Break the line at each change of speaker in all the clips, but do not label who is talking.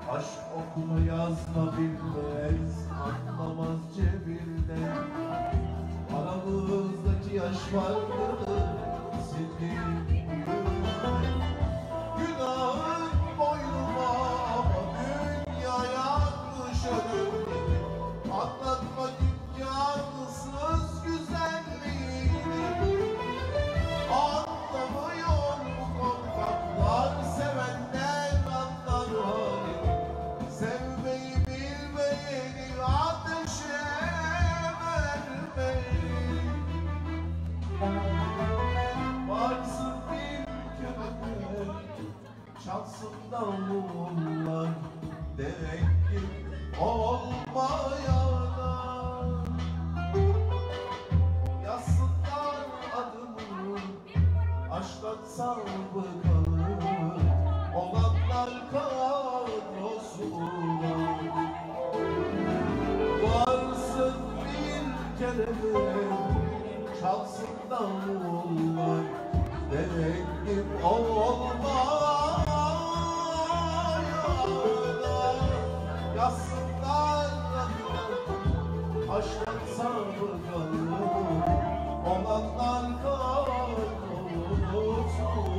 Aşk okuma yazma bilmez, anlamaz cebinden. Aramızdaki yaş farkını sildim yüzden. Günahın boynuma ama dünya yanmış ölüm. Anlatmak imkansız güzelliğini. Anlamıyor bu korkaklar, sevenler anlar halini. Sevmeyi bilmeyeni ateşe vermeyi. Varsın bir köpek, çalsın davullar, demek ki olmayana. Yazsınlar adımı, aşktan sabıkalı olanlar kadrosuna. Varsın bir kelebek, çalsın davullar, demek ki olmayana. Yazsınlar adımı, aşktan sabıkalı olanlar kahrolsun.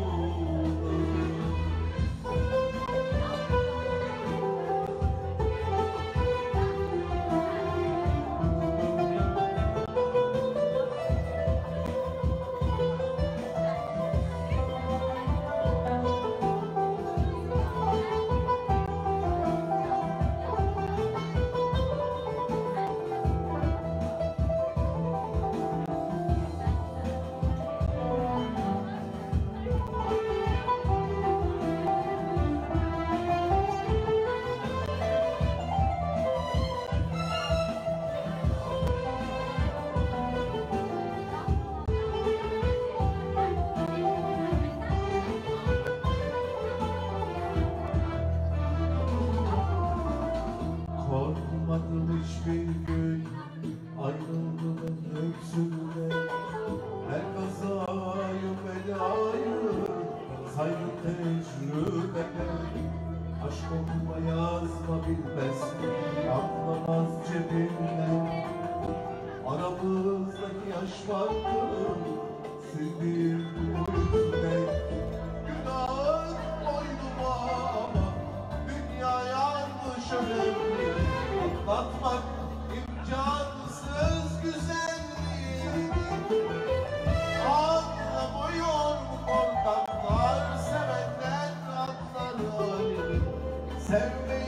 Korkmadım hiçbir gün ayrılığın öksürüğüne. Her kazayı belayı saydım tecrübeme. Aşk okuma yazma bilmez, anlamaz cebinden. Aramızdaki yaş farkını sildim bu yüzden. Günahın boynuma ama dünya yanmış önemli. Anlatmak imkansız güzelliğini. Anlamıyor bu korkaklar, sevenler anlar halini. Sevmeyi